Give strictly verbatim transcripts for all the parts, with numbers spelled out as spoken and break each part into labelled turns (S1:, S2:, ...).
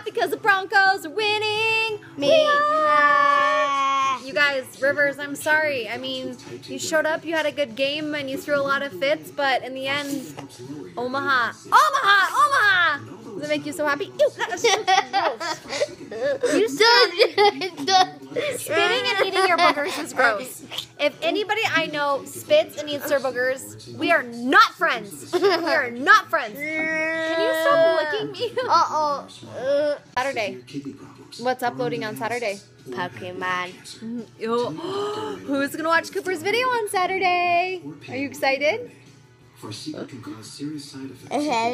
S1: because the Broncos are winning.
S2: Me. Uh,
S1: you guys, Rivers, I'm sorry. I mean, you showed up, you had a good game, and you threw a lot of fits, but in the end, Omaha. Omaha! Omaha! Does it make you so happy? Ew, that's so gross. You stop. Spitting and eating your boogers is gross. If anybody I know spits and eats their boogers, we are not friends. We are not friends. Can you stop licking me?
S2: Uh-oh. Uh,
S1: Saturday. What's uploading on Saturday?
S2: Pokemon.
S1: Yo, who's gonna watch Cooper's video on Saturday? Are you excited?
S3: For secret can cause serious side effects.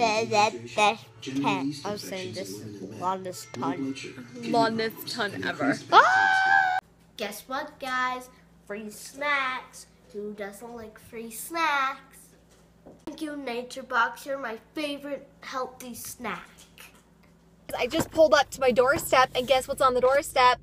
S2: I was saying this longest ton.
S1: Longest ton ever.
S2: Ah! Guess what, guys? Free snacks. Who doesn't like free snacks? Thank you, Nature Box. You're my favorite healthy snack.
S1: I just pulled up to my doorstep, and guess what's on the doorstep?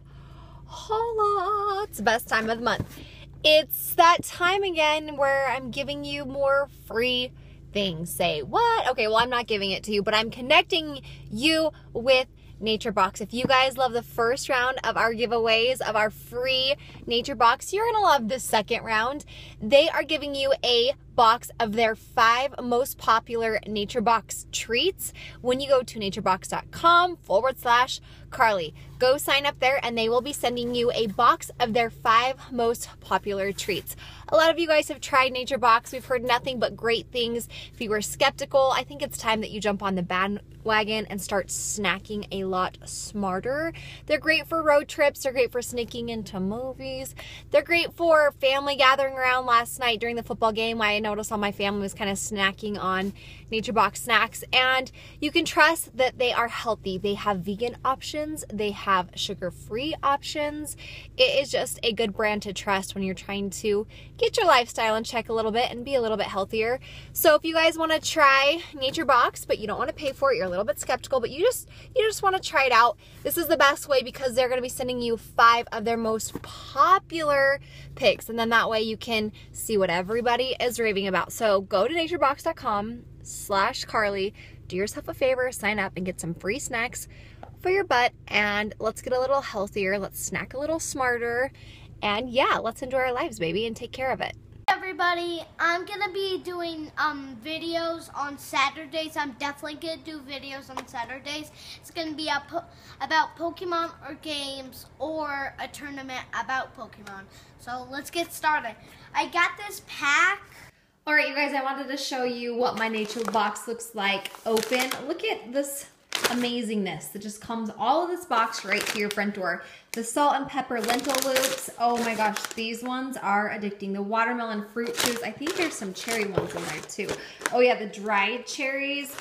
S1: Holla! It's the best time of the month. It's that time again where I'm giving you more free things. Say what? Okay, well, I'm not giving it to you, but I'm connecting you with Nature Box. If you guys love the first round of our giveaways of our free Nature Box, you're gonna love the second round. They are giving you a box of their five most popular Nature Box treats when you go to naturebox.com forward slash Carly. Go sign up there and they will be sending you a box of their five most popular treats. A lot of you guys have tried Nature Box. We've heard nothing but great things. If you were skeptical, I think it's time that you jump on the bandwagon and start snacking a lot smarter. They're great for road trips. They're great for sneaking into movies. They're great for family gathering around last night during the football game. Why I noticed all my family was kind of snacking on Nature Box snacks, and you can trust that they are healthy. They have vegan options. They have sugar-free options. It is just a good brand to trust when you're trying to get your lifestyle in check a little bit and be a little bit healthier. So if you guys want to try Nature Box, but you don't want to pay for it, you're a little bit skeptical, but you just you just want to try it out, this is the best way because they're going to be sending you five of their most popular picks, and then that way you can see what everybody is raving about. So go to naturebox.com slash Carly, do yourself a favor, sign up and get some free snacks for your butt, and let's get a little healthier, let's snack a little smarter, and yeah, let's enjoy our lives, baby, and take care of it.
S2: Everybody, I'm gonna be doing um videos on Saturdays. I'm definitely gonna do videos on Saturdays. It's gonna be a po about Pokemon or games or a tournament about Pokemon. So let's get started. I got this pack.
S1: All right, you guys, I wanted to show you what my Nature Box looks like open. Look at this amazingness that just comes all of this box right to your front door. The salt and pepper lentil loops. Oh my gosh, these ones are addicting. The watermelon fruit chews. I think there's some cherry ones in there too. Oh yeah, the dried cherries.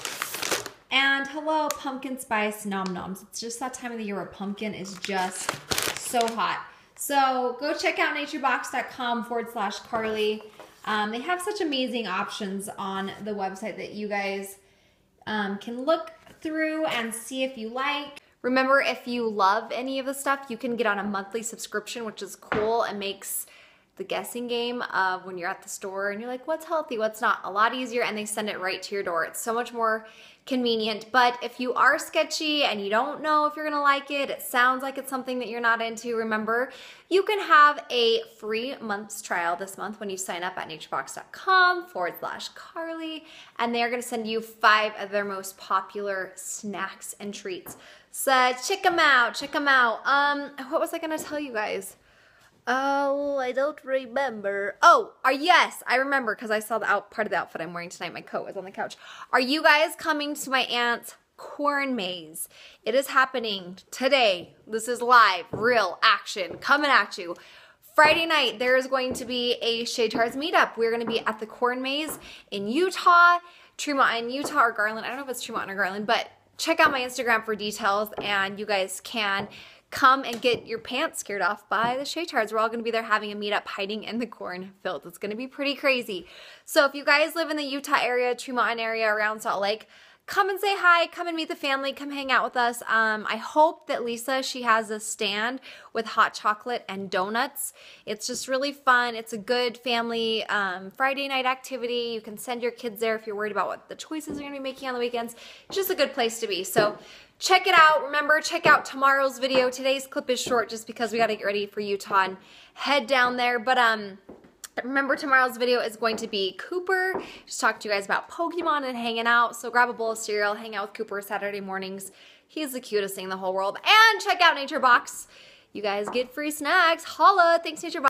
S1: And hello, pumpkin spice nom noms. It's just that time of the year where pumpkin is just so hot. So go check out naturebox.com forward slash Carly. Um, they have such amazing options on the website that you guys um, can look through and see if you like. Remember, if you love any of the stuff, you can get on a monthly subscription, which is cool and makes the guessing game of when you're at the store and you're like, what's healthy, what's not, a lot easier, and they send it right to your door. It's so much more convenient. But if you are sketchy and you don't know if you're gonna like it, it sounds like it's something that you're not into, remember, you can have a free month's trial this month when you sign up at naturebox.com forward slash Carly, and they're gonna send you five of their most popular snacks and treats. So check them out, check them out. Um, what was I gonna tell you guys? Oh, I don't remember. Oh, are yes, I remember because I saw the out part of the outfit I'm wearing tonight. My coat was on the couch. Are you guys coming to my aunt's corn maze? It is happening today. This is live, real action, coming at you. Friday night, there is going to be a Shade Tars meetup. We're going to be at the corn maze in Utah, Tremont in Utah or Garland. I don't know if it's Tremont or Garland, but check out my Instagram for details, and you guys can come and get your pants scared off by the Shade Tars. We're all going to be there having a meetup, hiding in the cornfield. It's going to be pretty crazy. So if you guys live in the Utah area, Tremont area, around Salt Lake, come and say hi, come and meet the family, come hang out with us. Um, I hope that Lisa, she has a stand with hot chocolate and donuts. It's just really fun. It's a good family um, Friday night activity. You can send your kids there if you're worried about what the choices are going to be making on the weekends. It's just a good place to be. So check it out. Remember, check out tomorrow's video. Today's clip is short just because we got to get ready for Utah and head down there. But um, remember, tomorrow's video is going to be Cooper. Just talk to you guys about Pokemon and hanging out. So grab a bowl of cereal, hang out with Cooper Saturday mornings. He's the cutest thing in the whole world. And check out NatureBox. You guys get free snacks. Holla. Thanks, NatureBox.